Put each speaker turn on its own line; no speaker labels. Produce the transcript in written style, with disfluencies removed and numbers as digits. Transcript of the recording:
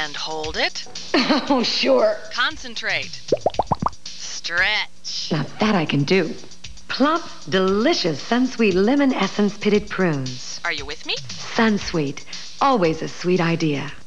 And hold it.
Oh, sure.
Concentrate. Stretch.
Now that I can do. Plump, delicious Sunsweet lemon essence pitted prunes.
Are you with me?
Sunsweet. Always a sweet idea.